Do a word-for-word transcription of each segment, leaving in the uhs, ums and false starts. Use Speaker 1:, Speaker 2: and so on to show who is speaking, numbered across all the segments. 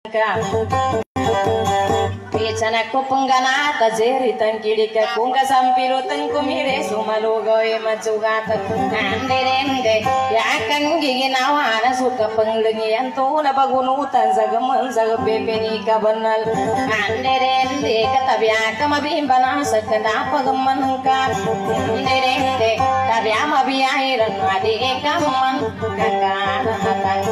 Speaker 1: Pichana ko punggana ta jeri tangkiri ka kunga sampiro tangkumire sumalugoy matsugat anderende yakan giginawana suka panglengian to na pagunutan sa gaman sa pepeni ka banal anderende katabya ka mabimbana sa kana pagman ka anderende tabya mabiyairan adi ka man kakana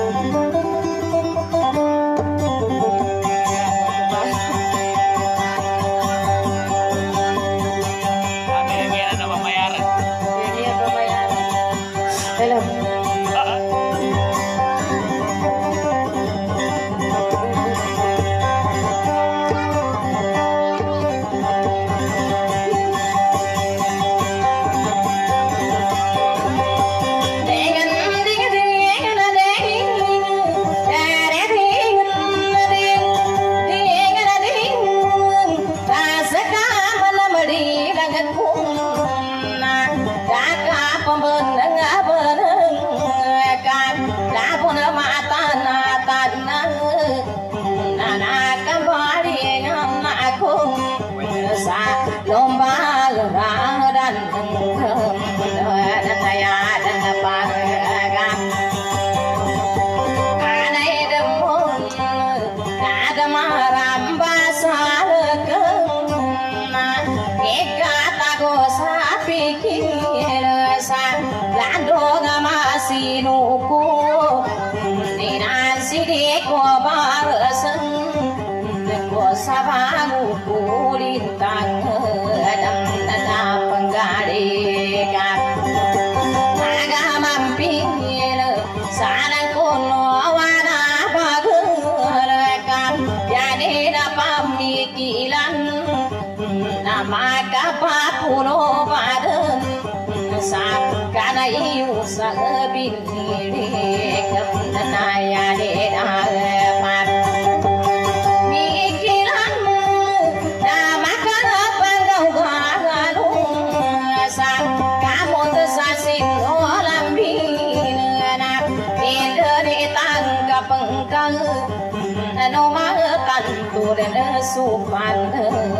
Speaker 1: Supan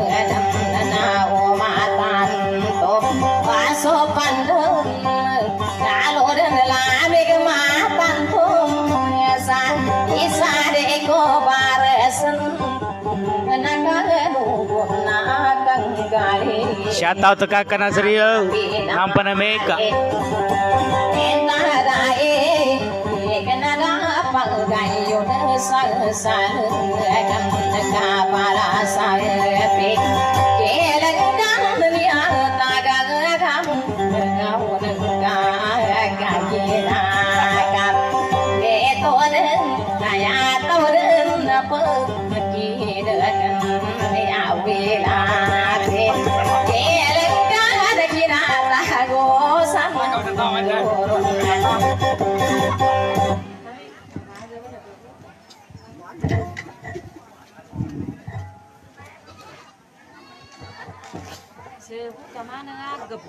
Speaker 1: na umatan to pasopan kalau dan lami kematan tum sa isa de ko barasan na kang gali
Speaker 2: shout out to Kakak Nasrio Hampana Meka
Speaker 1: panggayo na sal-sal para sa epic kailangan niya tagang-agam ngawang kaginagan ito din kaya ito din na pagkinagan yawilatin kailangan kinatago sa manurong mana agak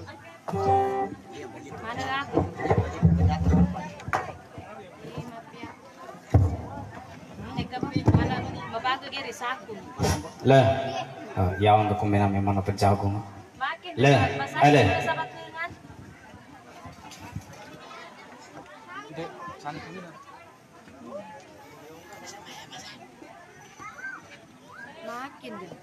Speaker 1: mana agak
Speaker 2: lah ya untuk kumena memang apa jagung lah ada
Speaker 1: makin deh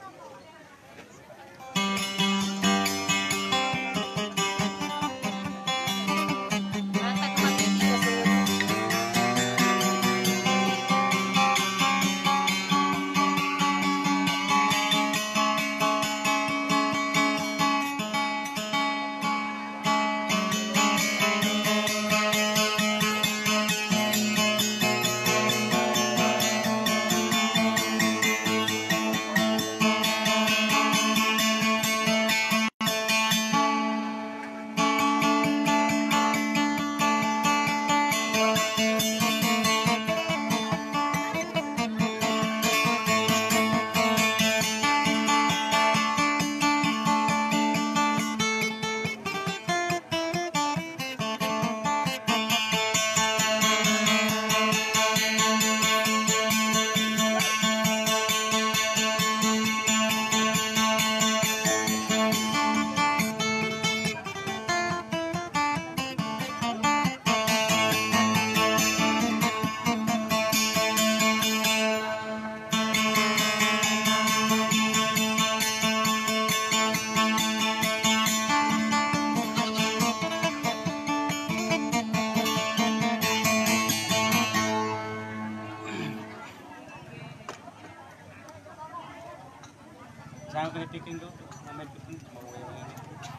Speaker 2: Jangan kena piking tuh, namanya piking mau yang ini.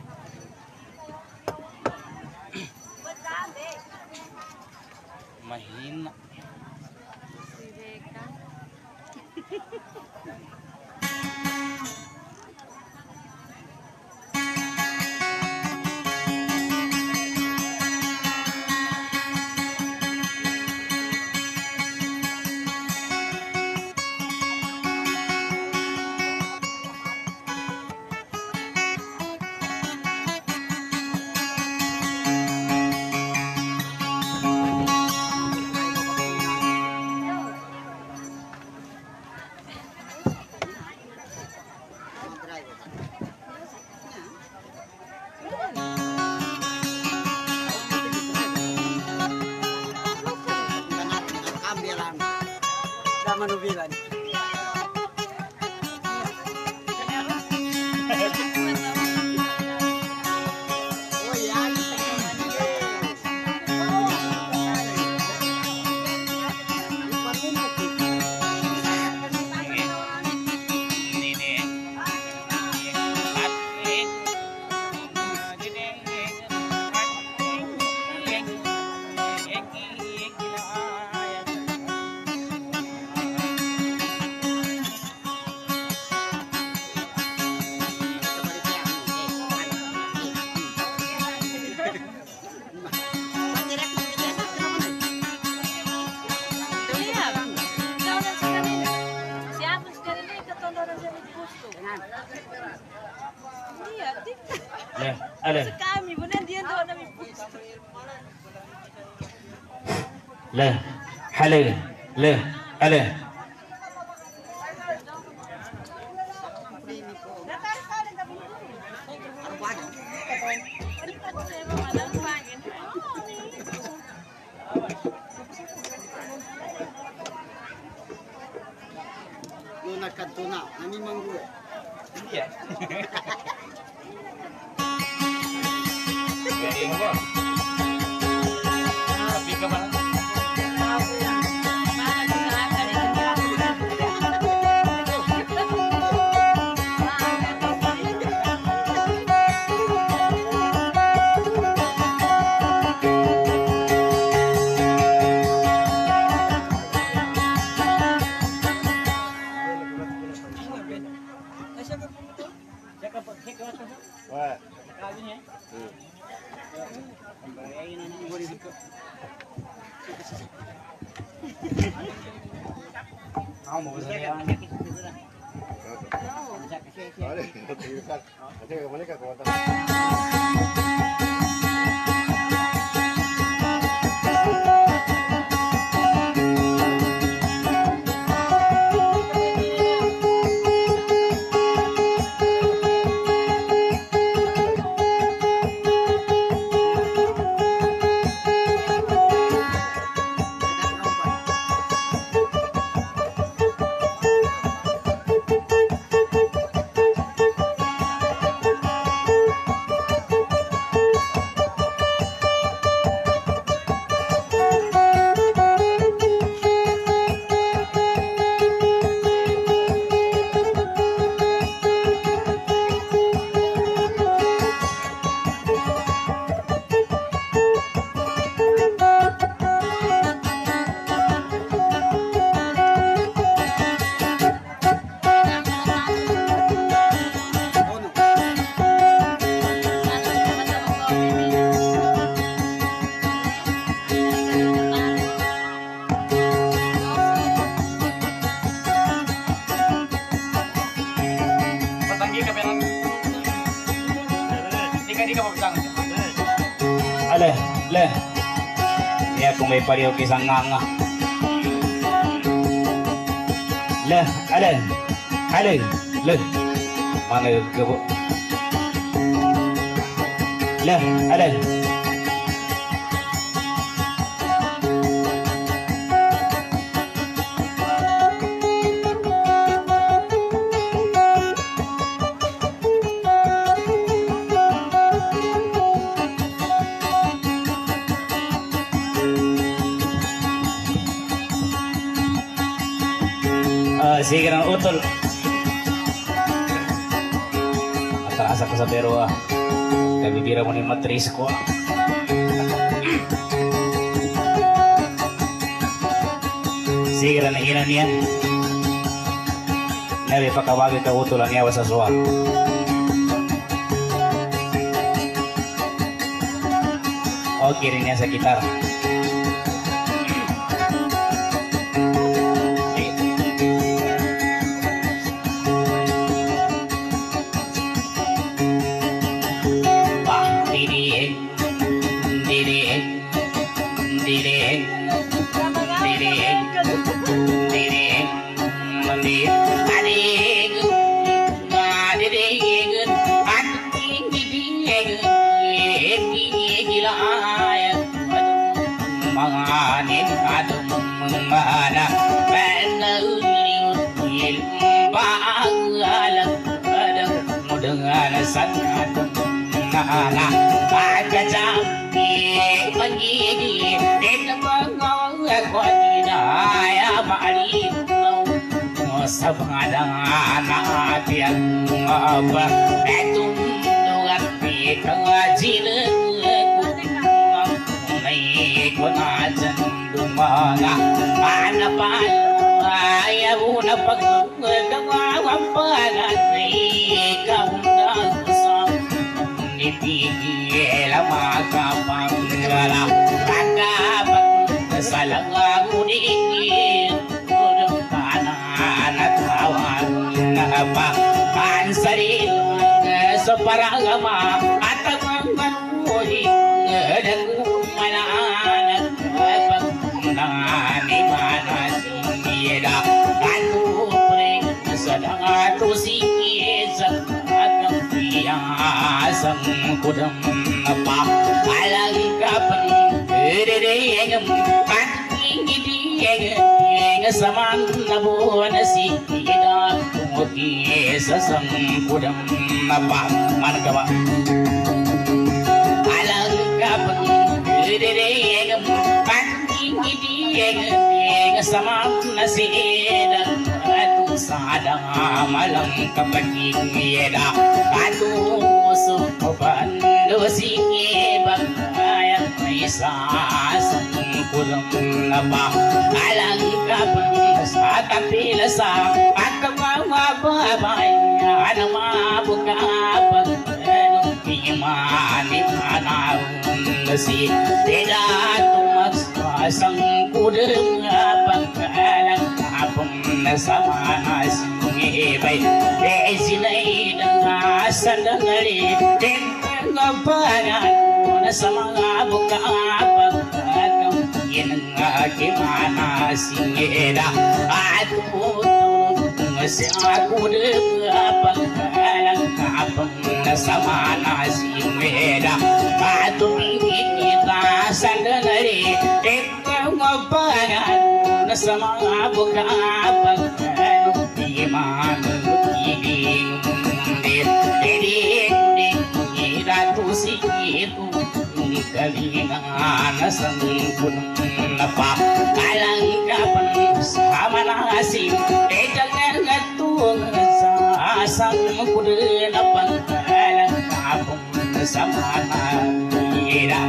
Speaker 2: Mahina.
Speaker 3: Manubilan. Oh ya.
Speaker 2: Leh, ale.
Speaker 1: Kami benar dia doa nabi
Speaker 2: Leh, hale, leh, ale.
Speaker 3: Lunak katuna, nami manggu.
Speaker 2: Iya. Jadi apa? Tapi ke mana?
Speaker 3: Wah.
Speaker 2: Kamu mau saya.
Speaker 3: Vale, no te digo, no te digo, que como
Speaker 2: Ale, le. Ya kung may pariyo kisang nganga. Le, ale. Ale, le. Mana gabo. Le, ale. Sige ng utol. terasa kesabero ah. Kami bira mo ni matris ko. Sige na inan yan. Nabi pakawagi ka utulan yawa sa suwa. Oke rin niya sa gitar. Sabadang natin apa etum dengan pikajilan may kunajan dumanga anapan ayaw na pagdawang panay kaundang sa nipigil makapangala pagkapag salang ngunit apa ansari sa paragama at ang manuhi ng mananan pagkani manasingida kanupre sa dangato sikisa at ang piyasang kudam pa alangkapan dedeyeng patingidiyeng saman na buwan na sikida Oke, sesang kudam apa mana kawa? Alang kapan dedeyeng pating idiyeng sama nasi edang atu sadang malang kapating eda atu sopan dosi bang ayat isa sang kudam apa alang kapan sa tapila sa Babaya na mabukapag anong timani manawang si Tila tumagsasang kudang pagkalang kapong nasama na singibay e sinay ng asandangali Tentang kapanan na sa mga bukapag anong inangakimana singida at si aku dengan pangkalan kapang nasama na si Meda patung kita sandali ikaw mabanan nasa mga bukapag di man iling di di di ratu si itu kalingan nasang punong napa kalang kapang sama nasi jangan ngatung sa asang kuda na pangkalang kapong sama nila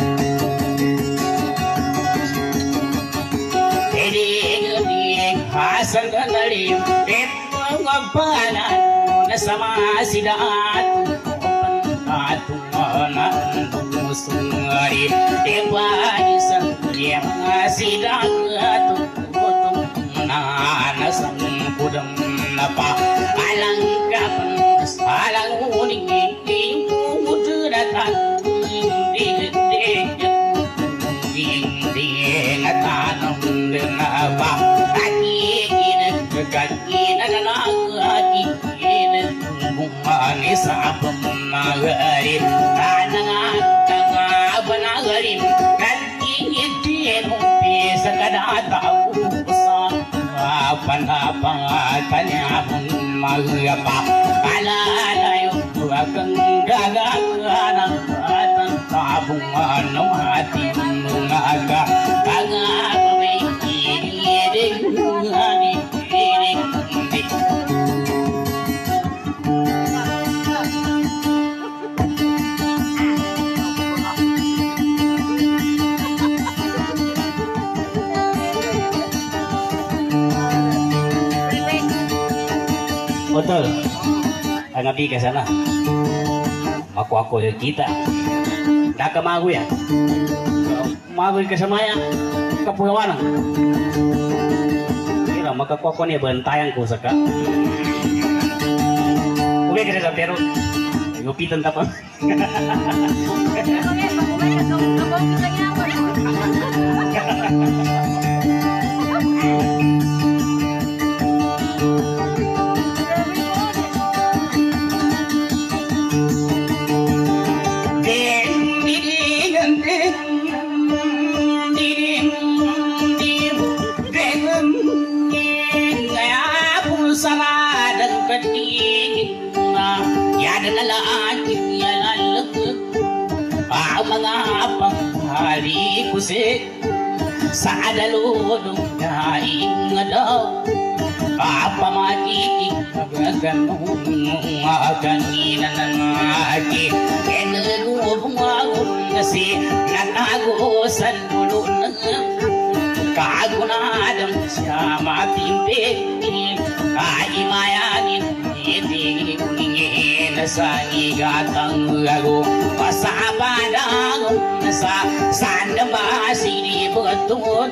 Speaker 2: Edi-edi asal ganali ito ang panan na sama sida atu atung anang sungari dewa isang yang sida atu nasang kudang napa alang kapan alang uning ini muduratan ding ding ding ding tanam denapa kaki kina kaki nana kaki kina bumani sapam nagari tanang tanga banagarin kaki itu bisa kada tahu Panapangatan pun magapa Alalayo Huwag gagaganang At tabungan ng ating mga aga Kanga may kinig Hanig kinig Betul. Angapi ke sana. Aku aku kita. Dah ke magu ya. Magu ke semaya. Kepuawan. Kira maka aku ni bentayang ku saka. Oke kita dah peru. Ngopi tentang apa? Hari kusik sa daludong daing daw apa magiging magaganong magaginan ng agi enagubungagun kasi natago sa lulo ng kagunadang siya matimpig ay mayagin itingin sa igatang gago pasapadang sa sandama sinibutun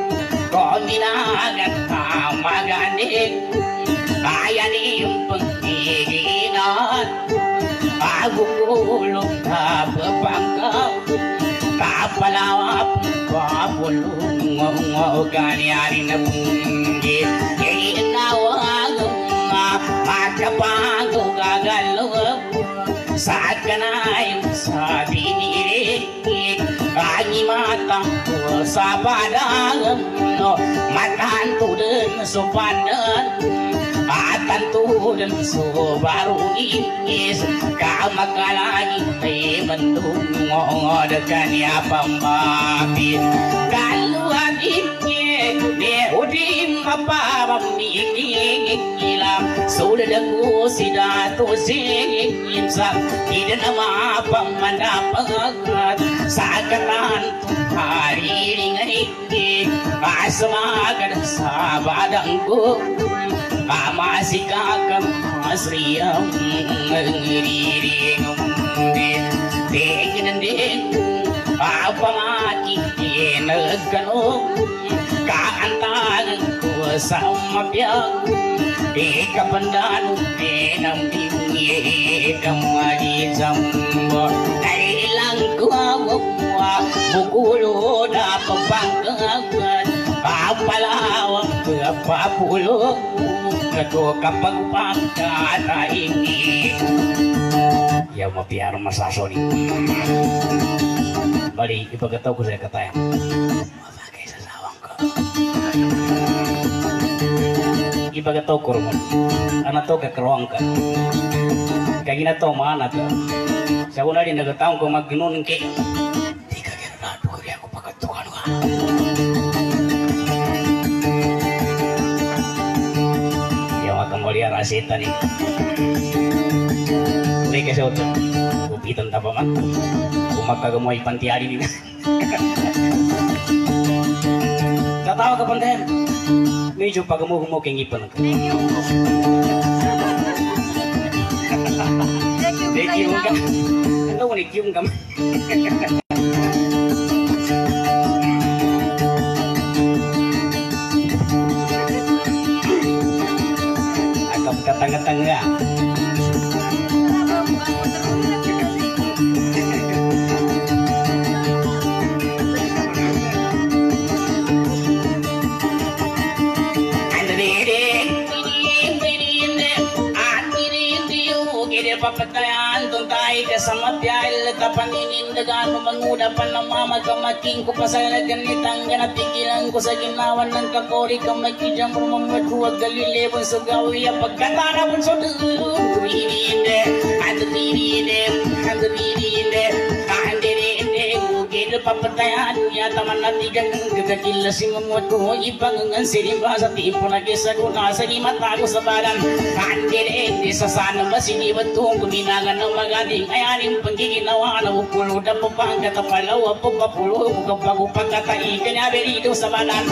Speaker 2: kominagat maganik kaya niyong pagtiginan agugulong kapapangkaw kapalawap kapulong ganyarin na bungi inawag magkapagong gagalong saat ka na yung sabi nirik Kani matang ko sa padang no matanto din so padan atanto din so barungis kamakalagi ay bandung ngod kanya pambapit kaluan ikye de udim mapabam ikikilam sudadangu sidato singimsa tidak nama pamanapagat sakaran hari ringai asmagan sabadangku amasikakam asriyam ngiriring dengan din apa mati nagkano kaantagan ko sa mapyag ikapandan enam bingye kamari zambo kailang ko bukulo na pagpangkagan papalawang papulo kato kapag pagkataingi ya mapiar masasoni bali ipagataw ko sa katayang mabagay sa sawang ko ipagataw ko rin ano to kakaroang ka kaya ginataw maana ka sa una rin nagataw ko magginunin kay di ka ginanado ko rin ako pagkatukan ka yung makamuli ang rasita ni hindi kasi ito upitan ta pa man kung magkagamoy pantiari din tatawa ka pantayan medyo pagamuhumo kay ngipan ka Dekium ka ano ko nekium ka akap katanga-tanga papatayan tuntay kasama tiyal tapaninindagan mamangudapan ng mamagkamaking ko pa sa ganitang ganatigilan ko sa ginawan ng kakori kamakijang rumamad huwag galilebon sa gawi pagkatarapon sa duririnde at duririnde at duririnde kahandirinde ugid de papatayan ya taman natigan gagakila si mamut ko ipangangan sirimba sa tipo na kesa ko nasa ni mata ko sa badan handire di sa sana masini batong kuminangan ng magading ayaning panggiginawa na upulo da papang katapalaw papapulo kapago pagkatai kanya berito sa badan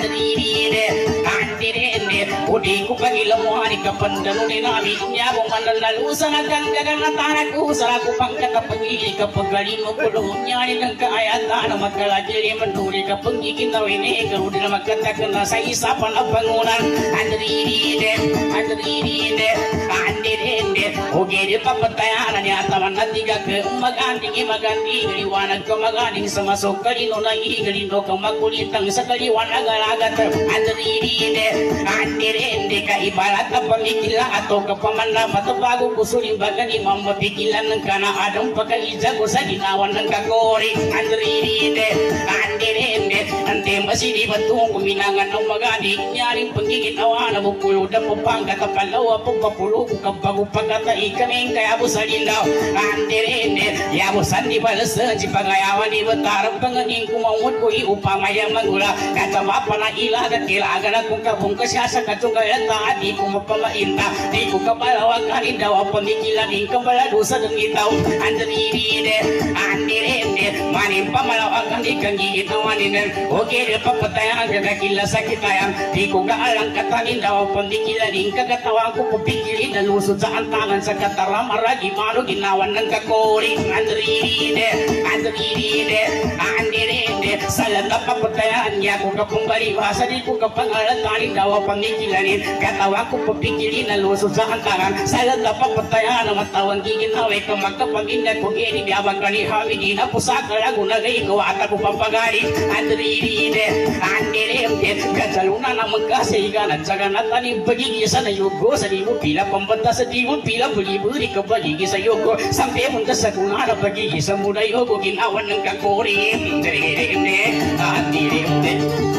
Speaker 2: handire handire udi ko pagilamuhan ikapandalo ni namin niya kung manlalalusan hanggang kaganatanan ko sa ako pang katapagili kapag galing mo kulong niya ng kaayatan na magkalagili manuli kapag ikinawin eh karo din na magkatakan na sa isa pa na pangunan andriride andriride andirinde ugiri papatayanan niya taman na tiga ke maganding maganding liwanag ka maganding sa masok kalino na igalino ka magkulitang sa kaliwanag alagat andriride andirinde ka ibarat na pamikila ato kapamanla matabago kusuling bagan imam mapikilan ng kanaadang pagkaisa ko sa ginawan ng kakori andriride andirinde ante masini batong kuminangan ng magani nyaring panggiginawa na bukulo na papang katapalaw papapulo kapago pagkatai kaming kaya busa lindaw andirinde yabusan di balasa si pangayawan di batarap panganing kumamut ko iupamaya mangula katama pa na ilagat kilagan akong kabong kasyasa katunggayan taadi ko mapamainta di ko kapalawag daw pamikilan in kabalado sa dangitaw andirinde andirinde manim pamalawag ang ikang giginawanin okay de papatayan gagakila sa kitayan di ko kaalang katanin daw pamikilan in kagatawang ko pupikilin na lusod sa antangan sa kataram aragi mano ginawan ng kakori andirinde andirinde andirinde salat na papatayan niya ko kapumbali basa di ko kapangalatanin daw pamikilanin katawang ko pupikilin na lusod sa antangan salat na papatayan na matawang giginaway ka magkapaginda kung ini biyabang kani hamidi na pusaka lagu nagay ko at ako pampagari andirinde andirinde kasaluna na magkasaigan at saka natanim pagigisa na yugo sa di mo pila pambanta sa di mo pila buli-buli ka pagigisa yugo sampai punta sa kunara pagigisa mo na yugo ginawan ng kakori andirinde andirinde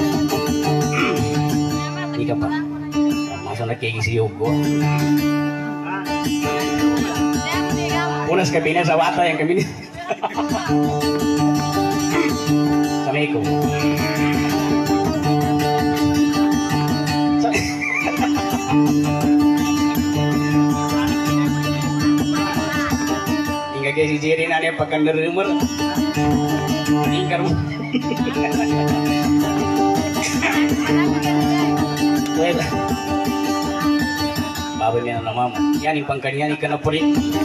Speaker 2: hindi ka pa masa nagkigisa yugo unas kabina sa bata yang kabina Assalamualaikum hingga kayak si Jerry nanya pakan derumur ingkar Bapak ni nama yani pangkanya ni kena puri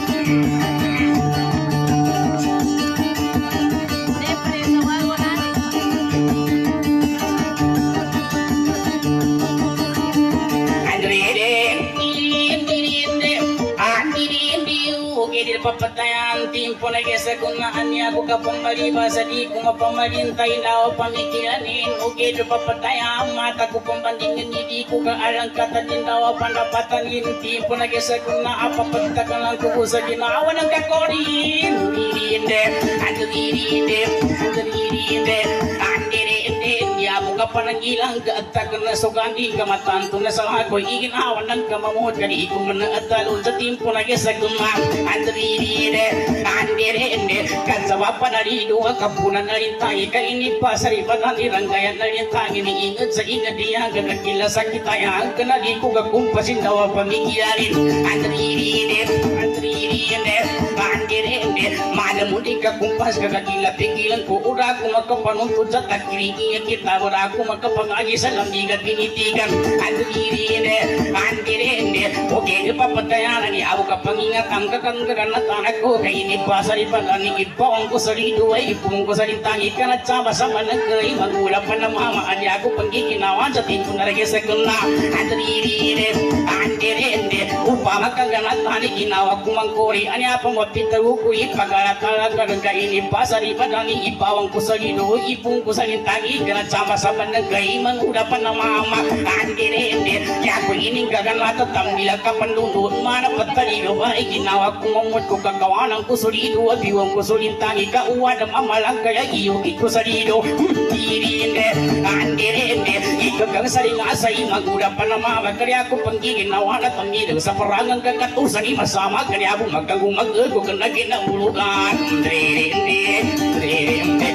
Speaker 2: papatayan timpo na kesa kung naanya ko kapamaliba sa di ko mapamalintay na o pamikilanin okay do papatayan mata ko pambandingin hindi ko kaalang katatin daw panapatanin timpo na kesa kung naapapagtakan lang ko sa ginawa ng kakorin dirinde andirinde andirinde andirinde niya mo ka panangilang gaagtagan na sugandi kamatanto na sa ako'y iginawan ng kamamot kani ko manaatalon sa timpo na kesa kung andirinde andirinde kasawa pa na rido kapunan na rin tayo ka inipa sa riba na niranggayan na rin tayo iniingat sa inadiyan kakakila sa kitayang kanali ko kakumpasin daw pamikiyarin andirinde andirinde andirinde malamundi kakumpas kakakila pikilan ko ura ko makapanuntod sa takirikiya kita ura ko makapangagi sa lambigat binitigan andirinde andirinde okay papatayanan ni ako kapangingat ang kakanggagan na tanak ko kay inipasari pa lang ipong ko sa lido ay ipong ko sa lintangi ka na tsaba sa managay magula pa na mama adi ako panggiginawan sa tinto na rin sa kuna andirinde andirinde upama kaganatan ni ginawa ko mangkori ani apa mapitaw ko ipagalatalaga ng kainipasari pa lang ipawang ko sa lido ipong ko sa lintangi ka na tsaba sa managay magula pa na mama andirinde kaya ko ining gaganata tambila ka pandunod mana patalido ay ginawa ko mamut ko kagawanan ko solido abiwang ko solintangi ka uwa na mamalang kaya iyo ito salido dirinde andirinde ikagang saring asay magura pa na mama kaya ko panggiginawa na pamilang sa parangan nang kakatusan ni masama kani abong magkagumag ko kena ginabulugan. Dre dre dre.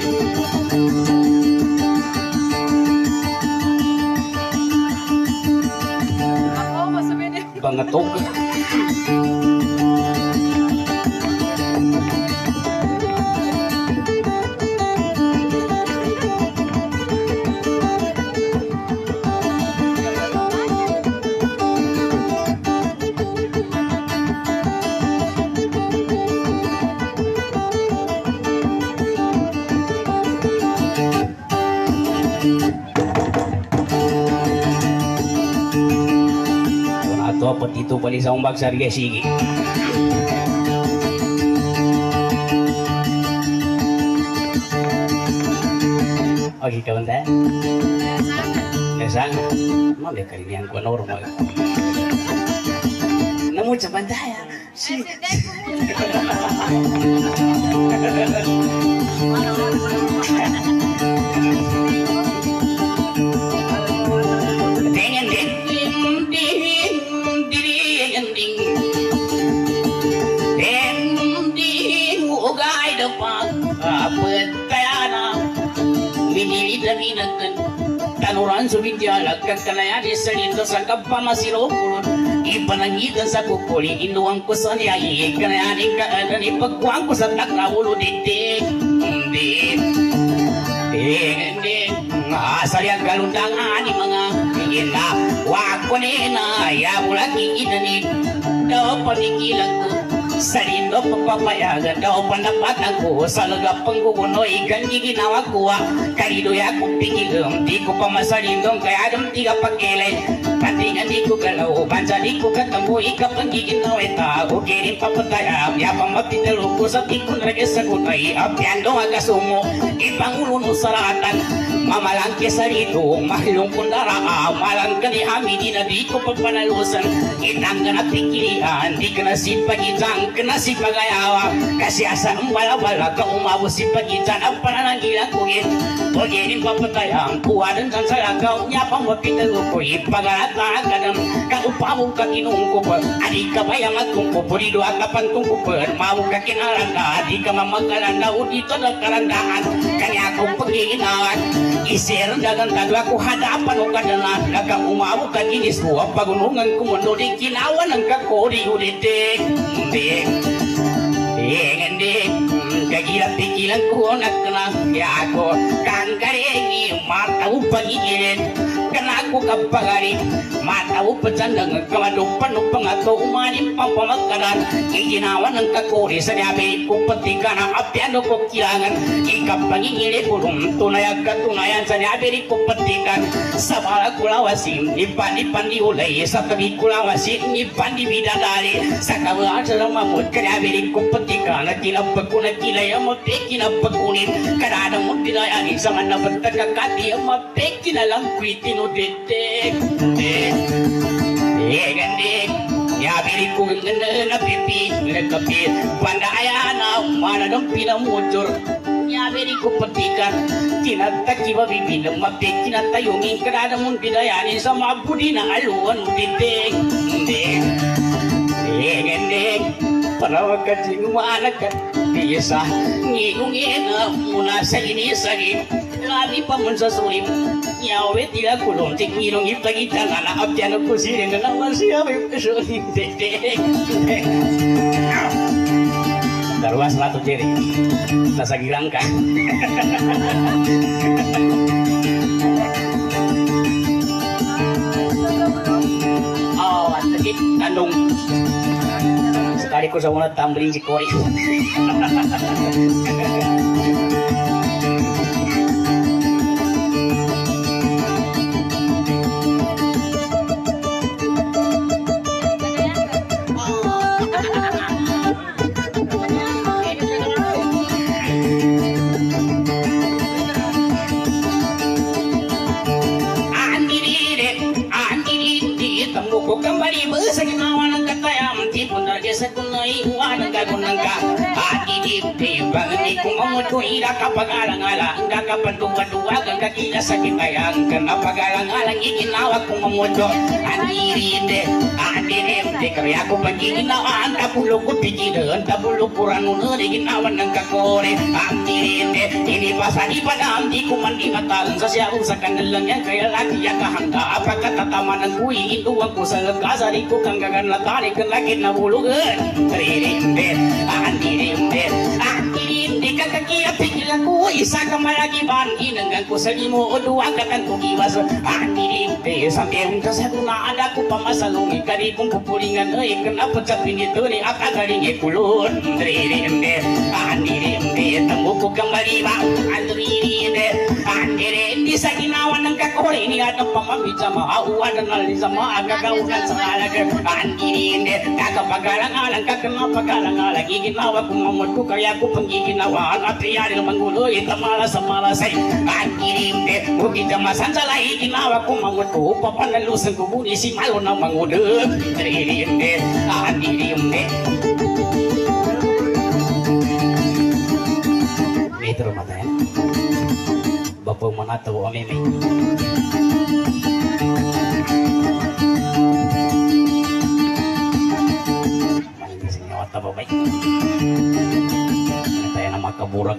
Speaker 1: Ako masabi niya.
Speaker 2: Bangatok. Dapat itu paling sa umbag sa riga sige. Oke kawan teh. Biasa. Mau deh kali ini yang gua normal. Namun cepat ya. Si. Dengan tanuran subidya kakkalaya di salindo sa kapamasilopulon ipanangitan sa kukuli inuang ko sa niyayi kanayanin kaadan ipagkuhan ko sa takrawulo ditik hindi hindi asal yang galundangan ni mga ina wako nina ya mulaki inani daw panikilan ko salindo papapayagan daw pandapatan ko sa lagapang kukuno ikan di ginawa ko karido ya kong pingilom di ko pa masalindong kaya dam tiga pagkilay patingan di ko galaw bansa di ko katambo ikapang giginaw ita o kirin papatayam ya pamapitalo ko sa tikon regis sa kutay apyando agasumo ipangulo no saratan mamalang kesarito mahlong kundara malang kani hamidi na di ko papanalusan itang na pikilian di ka na sipagitang kena si pagayawa kasi asa wala-wala ka umabot si pagitan ang pananangilang kugin paginin papatayang kuwadan san salagaw niya pang mapital ko ipagalatang kadam kaupamong kakinong kupag adik ka bayang agkong kupurido akapan kong kupag mawag ka kinaranda adik ka mamagkalanda o dito nagkarandaan kanya akong pagiginawan isir dagang tagla ko hadapan o kadalan dagang umabot ka ginis ko ang pagunungan kumundo di kinawan ang kakori ulitik hindi hindi kagilat pikilan ko nakna ya ako kangkaregi mataw pagigilin kana ako kapagari mataw pajandang kamadupan o pangato umanin pampamagkaran iginawan ng kakori sa niyabi ko patika na apyano ko kilangan ikapagigilin kulong tunayag katunayan sa niyabi ko patikan sa bala kulawasim ipan-ipan di ulay sa tabi kulawasim ipan di bidadari sa kawaan sa lamamot kaniyabi ko patika na kinapag ko na kilay ang mapik kinapagunin kanadang mo tinayagin sa nga nabatagakati ang mapik kinalang kwitin o detek detek yabili ko ganda na pipi nagkapit pandaya na manadang pinamutor yabili ko patikan tinataki ba bibilang mapik kinatayungin kanadang mong binayanin sa mabudi na aluan o detek detek detek panawag ka sinumanak ka biasa ngigungin muna sa inisagin lagi pa man sa sulim nyawe tila kulong ting ngilong ipagita nga na apyan ko siring nga naman siya may pasoning tete darwas lato jeri nasa gilang ka oh at takit tandong sekali ko sa una tambling si Cory. Kembali bersama ng katayam tipon lagi sekunai uang gagunang ka hati di timbang ni kumamutu ira kapagalang-alang enggak kapadua-dua kang kakila sakit tayang kena pagalang-alang iginawa kumamutu andirinde andirinde di karya ko pagiginawan tapulog ko pigilan tapulog ko ranuna di ginawan ng kakore ang tirinde ini pasani padam di ko man di matalan sa siya sa kanilang yan kaya lagi yan kahangga pagkatatama ng kuwi induwang ko sa nagkasari ko kang gagan latari kan lagi na bulugan tirinde ang tirinde ang tirinde kakakiya pigilan ko isa ka malagi ban inanggan ko sa limo o duwang katan ko giwas ang tirinde sampai ka sa kuna ada ko pamasalungi kari kong pupulingan ay kenapa sa pinito ni akagaling ikulon tirinde ang tirinde tamo ko kang mariba ang tirinde ang tirinde sa ginawa ng kakore ni at ang pamamita maawa na nalin sa mga agagawunan sa alaga ang tirinde kakapagalangalan kakanapagalangalan giginawa kong mamuto kaya ko pang giginawaan at iyari mangulo itamala sa malasay ang tirinde bukid ang masansalay ginawa kong mamuto papanalusan ko muli si malo na mangulo tirinde ang tirinde metro matayan bapang manataw ang meme mahinig sa inyo at tababay tayo na makaburak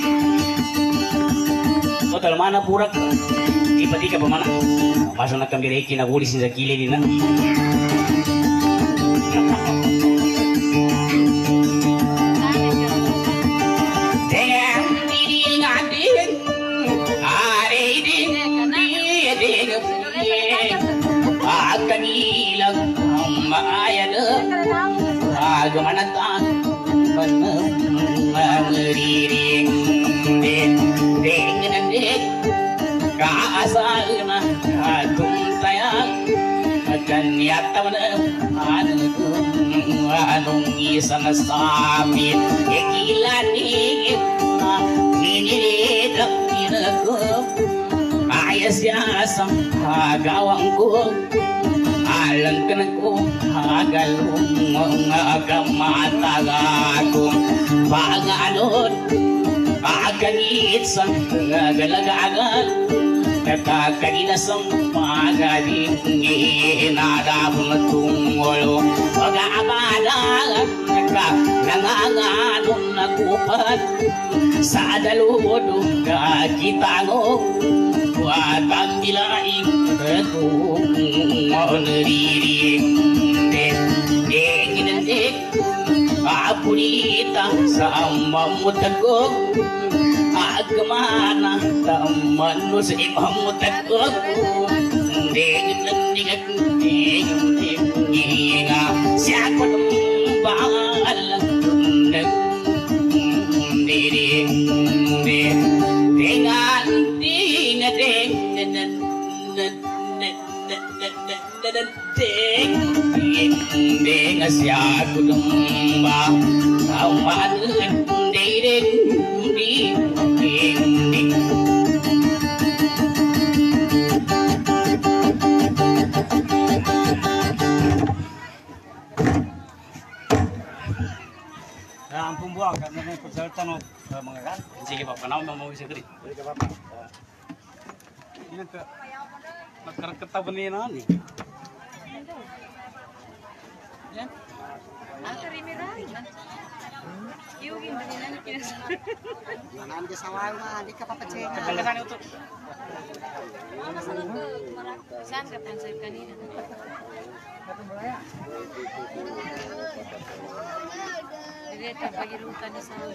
Speaker 2: total mana burak di pati ka pa mana masuk na kambira kinagulis sa kilid din na kanilang maayan agamanan tan mangeriring din dengan dik kaasal na atung tayang akan yata mana anu anong isang sabi ikilani ninilit ko ayas yasang agawang ko alang ka na ko agalong mga agamataga ko pangalon pagkanit sa galagagal nakakaginasang magaling inadabong na tungolo pag-aabalang naka nanganganon na kupat sa daludo kakitango watang dilaing kung nariring denginandik apurita sa mamutagog agmana taman mo sa imamutagog denginandik denginandik siya ko ng bahalang nagdiring dengan ding ding ding siya ko ng bahalang ding ding ding
Speaker 4: ang pumbuang karena may konsultan o mga kan.
Speaker 2: Sige pa, panahon na mawis ito rin.
Speaker 3: Sige ka pa.
Speaker 4: Ilan ka nagkarakataban niya na ni. Yan.
Speaker 5: Ang karimiran. Iugin ba nila kinasabi?
Speaker 6: Manaan ka sa wala na, hindi ka papacheka.
Speaker 2: Kagalasan ito.
Speaker 5: Ano sa nagmarak? Saan ka tansay kanina? Direta pagilutan ni sa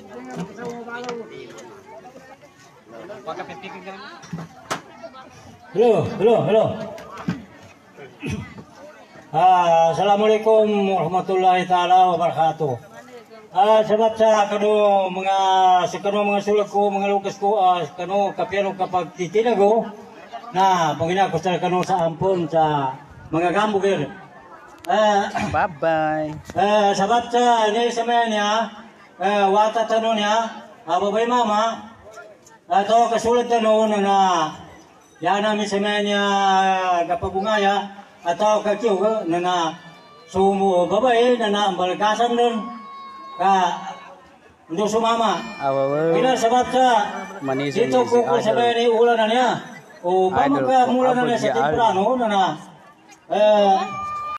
Speaker 4: Baka pipigil ka naman.
Speaker 7: Halo, halo, halo. Ah, Assalamualaikum warahmatullahi taala wabarakatuh. Ah, sabat sa kano mga sa kano mga sulat ko, mga lukas ko, ah, kano kapyano kapag titinago na pangina ko sa kano sa ampon sa mga gambugir. Ah,
Speaker 4: Bye bye.
Speaker 7: eh sabat sa ni sa niya, eh wata tanong niya, ababay mama. Ato kasulat tanong na yan namin sa niya kapagungaya atau kakiyo na na sumo babae na na balgasan nun ka ndo sumama
Speaker 4: Awaw.
Speaker 7: kina sabat sa
Speaker 4: Manis
Speaker 7: dito ko ko sabay ni ulan na niya o paano ka mula na niya sa temprano na na eh